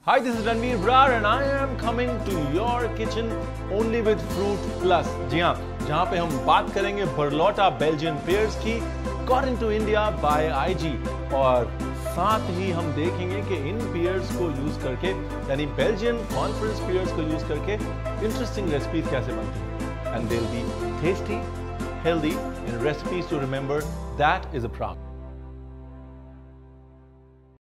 Hi, this is Ranveer brar and I am coming to your kitchen only with fruit plus. जी हाँ, जहाँ पे हम बात करेंगे बरलोटा बेल्जियन पेयर्स की, got into India by IG, और साथ ही हम देखेंगे कि इन पेयर्स को यूज करके, यानी बेल्जियन कॉन्फ्रेंस पेयर्स को यूज करके इंटरेस्टिंग रेसिपीज कैसे बनती हैं, and they'll be tasty, healthy and recipes to remember. That is a promise.